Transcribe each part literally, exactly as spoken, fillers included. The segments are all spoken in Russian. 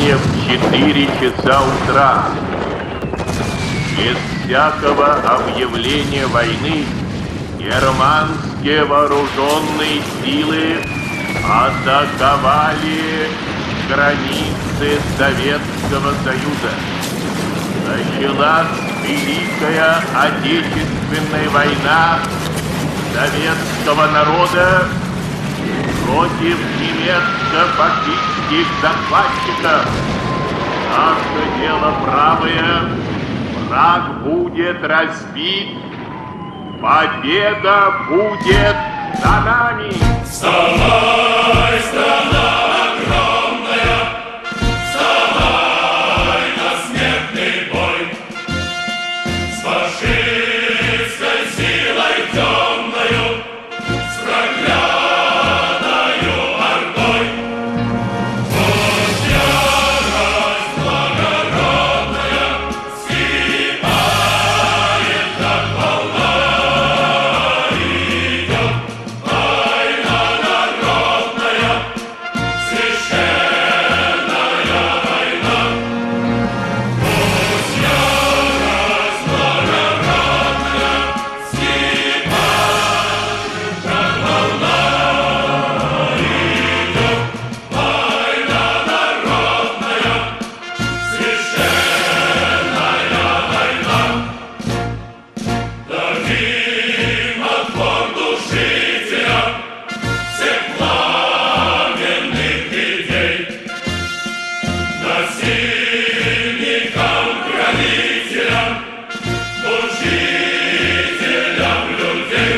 Сегодня в четыре часа утра, без всякого объявления войны, германские вооруженные силы атаковали границы Советского Союза. Началась Великая Отечественная война советского народа против немецко-фашистских захватчиков. Наше дело правое, враг будет разбит, победа будет за нами. Вставай, страна огромная, вставай на смертный бой, с фашистской силой темною, с проклятою ордой. Пусть ярость благородная вскипает, как волна идет. Война народная, священная война. Пусть ярость благородная вскипает, как волна идет. Война народная, священная война. Дадим отпор душителям всех пламенных идей, насильникам, грабителям, мучителям людей.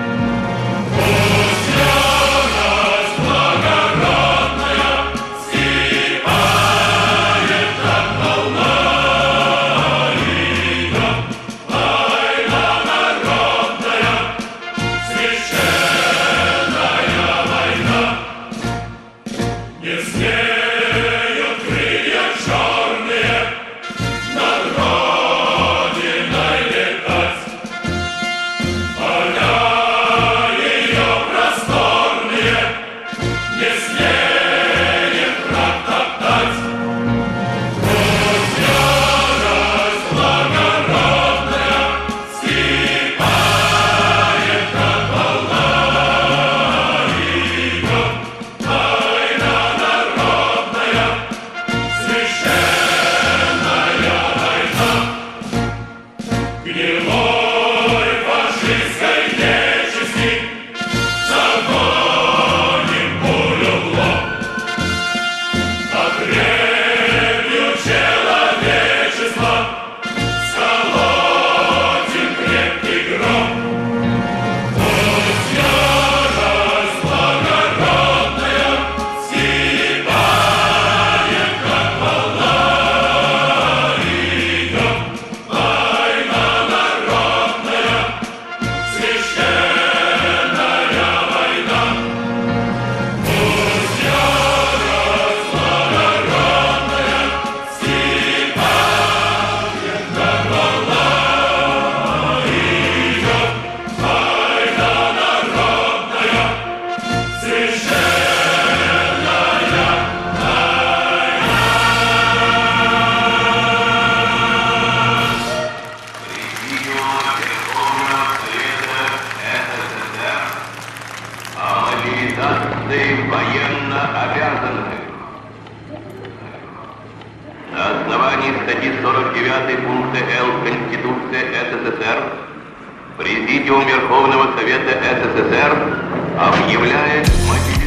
Пусть ярость благородная вскипает, как волна идет. Война народная, священная война. Не смеют крылья черные над Родиной летать, поля ее просторные не смеет враг топтать. Пусть ярость благородная вскипает, как волна идет. Война народная, священная война. Гнилой фашистской нечисти загоним пулю в лоб. Отребью человечества сколотим крепкий гроб. Пусть ярость благородная вскипает, как волна идет. Война народная, священная война. Пусть ярость благородная вскипает, как волна идет. Война народная, священная Президиума Верховного Совета СССР о мобилизации военно-обязанных. На основании статьи сорок девятой пункта Л Конституции СССР Президиум Верховного Совета СССР объявляет мобилизацию